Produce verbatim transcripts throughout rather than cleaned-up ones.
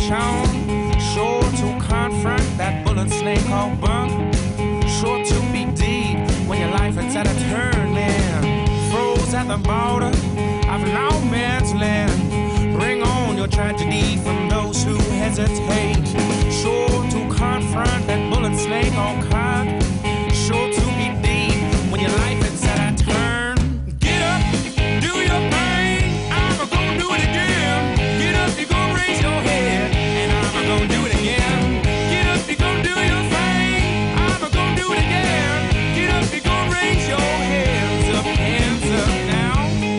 shown. Sure to confront that bullet snake called bump. Sure to be deep when your life is at a turn, man. Froze at the border of no man's land. Bring on your tragedy from those who hesitate. Sure to confront that bullet snake on cod. Sure to be deep when your life is at a turn. Get up, do your thing. I'm gonna do it again. Get up, you're gonna raise your head, and I'm gonna do it again. Get up, you're gonna do your thing. I'm gonna do it again. Get up, you're gonna raise your hands up, hands up now.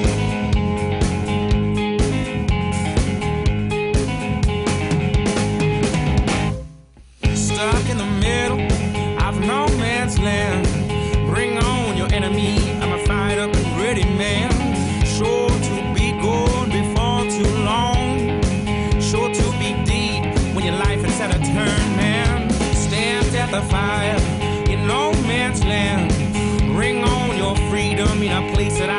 Stuck in the middle of no man's land. Bring on your enemy, I'm a fight up and ready man. Sure to be gone before too long. Sure to be deep when your life is at a turn, man. Stamped at the fire in no man's land. Bring on your freedom in a place that I